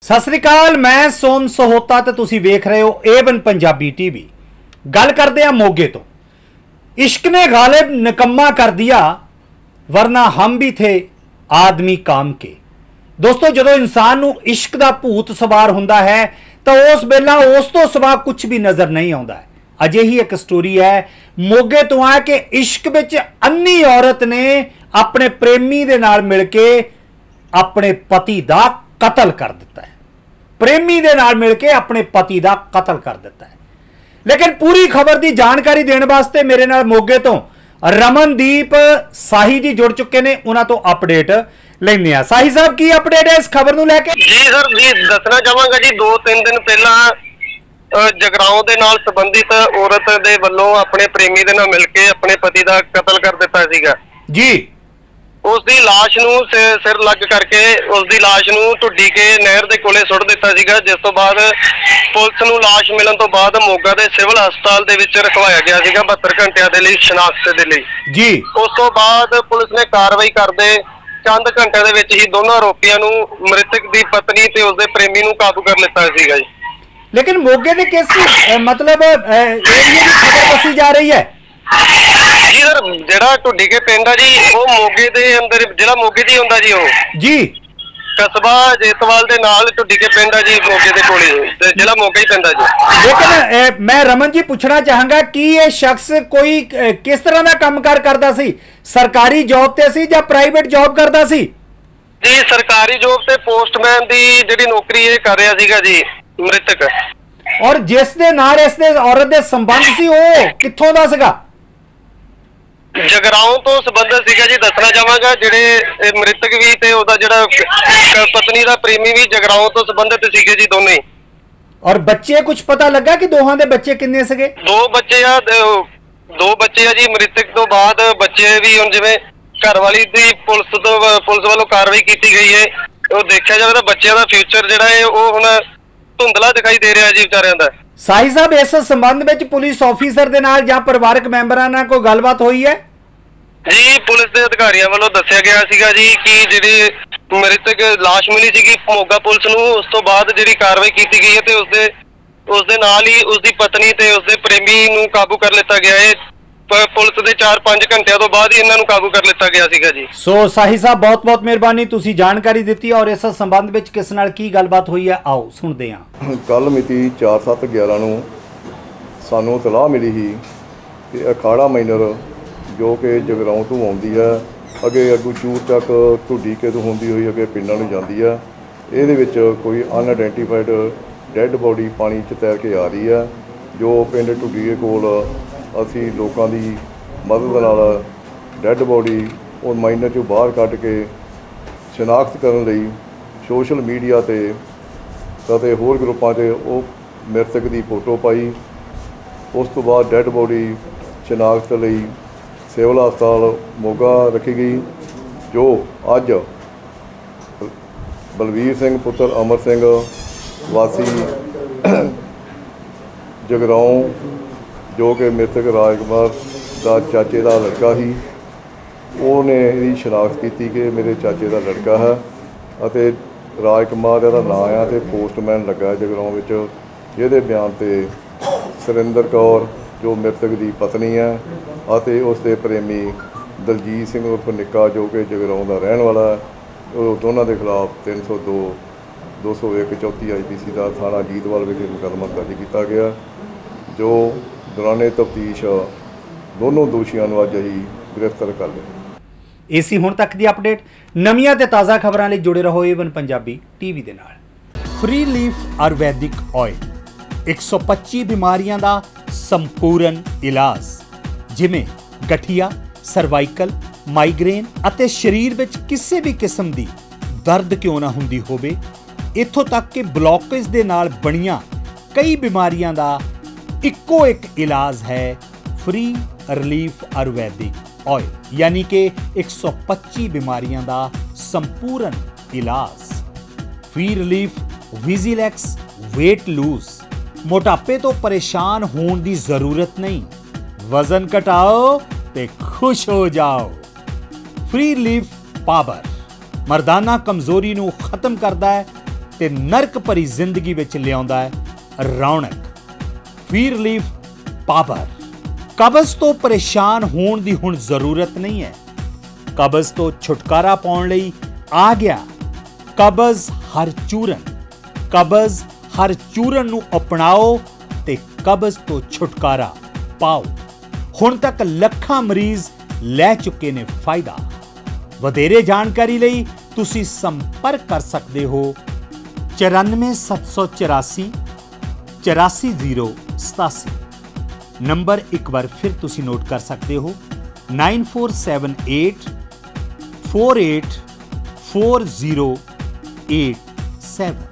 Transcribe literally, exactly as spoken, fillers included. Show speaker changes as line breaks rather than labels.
सत श्री अकाल, मैं सोम सहोता ते तुसी वेख रहे हो ए वन पंजाबी टीवी। गल करते हैं मोगे तो। इश्क ने गालिब निकम्मा कर दिया, वरना हम भी थे आदमी काम के। दोस्तों, जो इंसान नू इश्क दा भूत सवार हुंदा है तो उस वेला उस तो सिवा कुछ भी नजर नहीं आता है। अजे ही एक स्टोरी है मोगे तो है कि इश्क विच अन्नी औरत ने अपने प्रेमी दे नाल मिल के अपने पति दा कतल कर दिता है। प्रेमी दे नाल मिल के अपने पति दा कतल कर दिता है। लेकिन पूरी खबर की जानकारी देने वास्ते मेरे नाल मोगे तो रमनदीप साही जी जुड़ चुके ने। उन्हां तो अपडेट लेने आ। साही साहब, की अपडेट है इस खबर नूं लैके?
जी सर जी, दसना चाहांगा जी, दो तीन दिन पहला जगराओं दे नाल संबंधित औरत दे वल्लों अपने प्रेमी दे नाल मिल के अपने पति दा कतल कर दिता सीगा
जी।
उसकी लाश नूं सिर लग करके उसकी लाश नूं ढुड्डी के नहर दे कोले सुट दिता सीगा, जिस तो बाद पुलिस नूं लाश मिलन तो बाद मोगा दे सिविल हस्पताल दे विच रखवाया गया सीगा बहत्तर घंटिया दे लई शनाख्त दे लई
जी।
उस तो बाद पुलिस ने कार्रवाई करदे चंद घंटे दे विच ही दोनों आरोपियों नूं मृतक दी पत्नी ते उसदे प्रेमी नूं काबू कर लिता सीगा जी।
लेकिन मोगे दे किस मतलब एरिया की खबर दसी जा रही है
जी सर, जेड़ा ढुड्डी के पिंड है जी, वो मोगे दे अंदर जिला मोगे दी हुंदा जी, वो
जी
कस्बा जेतवाल दे नाल ढुड्डी के पिंड है जी, मोगे दे कोले जिला मोगे ही पिंड है जी।
लेकिन ए, मैं रमन जी पूछना चाहांगा कि ये शख्स कोई ए, किस तरह का कामकार करदा सी? सरकारी जॉब ते सी या प्राइवेट जॉब करदा सी?
जी सरकारी जॉब ते पोस्टमैन दी जेड़ी नौकरी ये कर रहा सीगा जी मृतक।
और जिस दे नाल इस दे औरत दे संबंध सी वो कित्थों दा सीगा?
जगराओं तो संबंधित सीगा जी। दसना चाहांगा जेड़े मृतक भी ते ओदा जेड़ा पत्नी दा प्रेमी भी जगराओं तो संबंधित सीगे जी दोनों ही।
और बच्चे कुछ पता लगा कि दोहां दे बच्चे किन्ने सीगे?
दो बच्चे आ दो बच्चे आ जी। मृतक तो बाद बच्चे भी हुण जिवें घर वाली दी पुलिस तो पुलिस वालों कार्रवाई की गई है, वो देखा जाए तो बच्चों का फ्यूचर जिहड़ा है वो हुण धुंधला दिखाई दे रहा है जी बेचारिਆਂ ਦਾ।
साही साहब, इस संबंध में पुलिस ऑफिसर दे नाल जां परिवारक मैंबरां नाल कोई गलबात हुई है?
जी पुलिस के अधिकारियों वालों दस्सिया गया सीगा जी कि जिहड़ी मृतक लाश मिली सीगी मोगा पुलिस नूं, उस तो बाद जिहड़ी कार्रवाई की गई है ते उसदे उसदे नाल ही उसदी पत्नी ते उसदे प्रेमी नूं काबू कर लिता गया है। पुलिस दे चार पांच घंटिया तो बाद ही इन्हां नूं काबू कर लिता गया सीगा जी।
सो साही साहब, बहुत बहुत मेहरबानी, तुसीं जानकारी दी और इस संबंध में किस नाल की गलबात हुई है आओ सुनते हैं।
कल मिति चार सत्त ग्यारह नूं सानूं इतलाह मिली ही कि अखाड़ा माइनर जो कि जगराओं तो आउंदी है अगे अगू चूर तक ढुड्डी के तो होंदी हुई अगे पिंडां नूं जांदी है। इहदे विच कोई अनआइडेंटिफाइड डैड बॉडी पानी च तैर के आ रही है, जो पिंड ढुड्डी के कोल असी लोगों की मदद नाल डैड बॉडी और माइनर चों बाहर कढ़ के शनाख्त करने लई सोशल मीडिया ते ते होर ग्रुपां ते वो मृतक की फोटो पाई। उस तो बाद डैड बॉडी शनाख्त लई सिविल हस्पताल मोगा रखी गई, जो अज बलवीर सिंह पुत्र अमर सिंह वासी जगराओं जो कि मृतक राजकुमार का चाचे का लड़का ही, उन्हें इसकी शनाख्त की कि मेरे चाचे का लड़का है और राजकुमार का नाम है तो पोस्टमैन लगा है जगराओं में, जिहदे बयान से सुरिंदर कौर जो मृतक की पत्नी है और उसके प्रेमी दलजीत सिंह उर्फ निक्का जो कि जगराओं का रहने वाला है, दोनों के खिलाफ तीन सौ दो दो सौ एक चौथी आई पी सी का थाना जीतवाल विखे मुकदमा दर्ज किया गया, जो दौराने तफ्तीश दोनों दोषियों को अज ही गिरफ्तार कर लिया।
इसी हुण तक की अपडेट नवीं ते ताज़ा खबरों लिए जुड़े रहो ए वन पंजाबी टीवी दे नाल। फ्री लीफ आयुर्वैदिक ऑयल एक सौ पच्ची बीमारियां दा संपूर्ण इलाज, जिमें गठिया, सर्वाइकल, माइग्रेन अते शरीर विच किसी भी किस्म की दर्द क्यों ना हुंदी होवे, इत्थों तक कि ब्लॉकेज दे नाल बणियां कई बीमारियां दा इक्को एक इलाज है फ्री रिलीफ आयुर्वैदिक ऑयल, यानी कि एक सौ पच्ची बीमारियां दा संपूर्ण इलाज। फ्री रिलीफ विजिलैक्स वेट लूज, मोटापे तो परेशान होने की जरूरत नहीं, वजन घटाओ ते खुश हो जाओ। फ्री रिलीफ पावर मर्दाना कमजोरी नू खत्म करता है ਤੇ ਨਰਕ ਭਰੀ ਜ਼ਿੰਦਗੀ ਵਿੱਚ ਲਿਆਉਂਦਾ ਹੈ ਰੌਣਕ। Free relief power. ਕਬਜ਼ ਤੋਂ ਪਰੇਸ਼ਾਨ ਹੋਣ ਦੀ ਹੁਣ ਜ਼ਰੂਰਤ ਨਹੀਂ ਹੈ। ਕਬਜ਼ ਤੋਂ ਛੁਟਕਾਰਾ ਪਾਉਣ ਲਈ ਆ ਗਿਆ ਕਬਜ਼ ਹਰ ਚੂਰਨ। ਕਬਜ਼ ਹਰ ਚੂਰਨ ਨੂੰ ਅਪਣਾਓ ਤੇ ਕਬਜ਼ ਤੋਂ ਛੁਟਕਾਰਾ ਪਾਓ। ਹੁਣ ਤੱਕ ਲੱਖਾਂ ਮਰੀਜ਼ ਲੈ ਚੁੱਕੇ ਨੇ ਫਾਇਦਾ। ਵਧੇਰੇ ਜਾਣਕਾਰੀ ਲਈ ਤੁਸੀਂ ਸੰਪਰਕ ਕਰ ਸਕਦੇ ਹੋ ਚੁਰਾਨਵੇਂ ਸੱਤ ਸੌ ਚੁਰਾਸੀ ਚੁਰਾਸੀ ਜ਼ੀਰੋ ਸਤਾਸੀ। ਨੰਬਰ ਇੱਕ ਵਾਰ ਫਿਰ ਤੁਸੀਂ ਨੋਟ ਕਰ ਸਕਦੇ ਹੋ nine four seven eight four eight four zero eight seven.